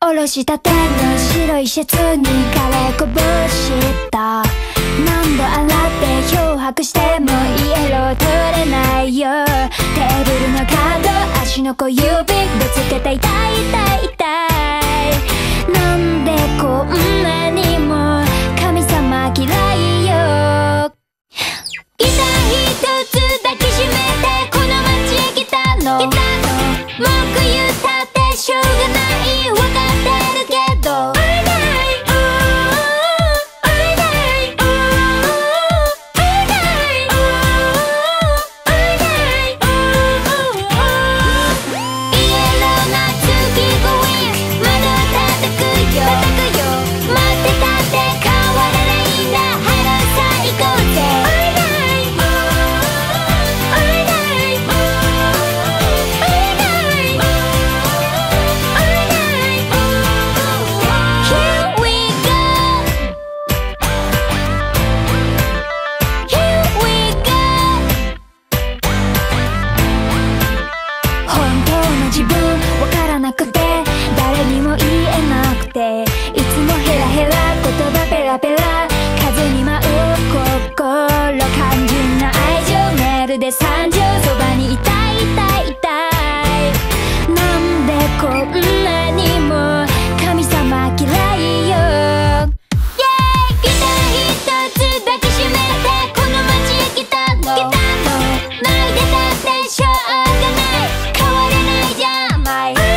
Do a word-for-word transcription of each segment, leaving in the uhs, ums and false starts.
おろしたての白いシャツに枯れこぼした何度洗って漂白してもイエロー取れないよ。テーブルの角足の小指ぶつけて痛い痛い痛い。なんでこんなにも神様嫌いよ。ギター一つ抱きしめてこの街へ来たの。文句言ったってしょうがないわかってるけど。いつもヘラヘラ言葉ペラペラ風に舞う心肝心な愛情メールで惨状そばにいたいいたいいたい。なんでこんなにも神様嫌いよ。イェーイギター一つ抱きしめてこの街へ来たの。泣いてたってしょうがない変われないじゃんマイ。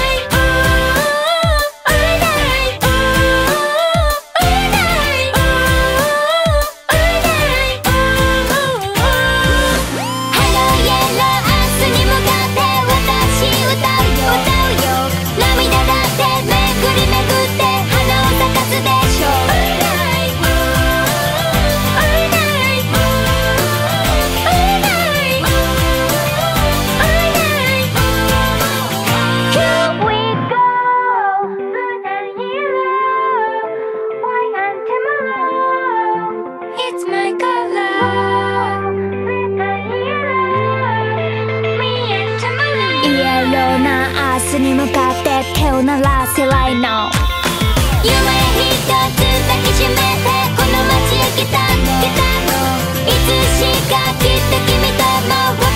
に向かって手を鳴らせないの。夢一つ抱きしめてこの街へ来たの。いつしかきっと君とも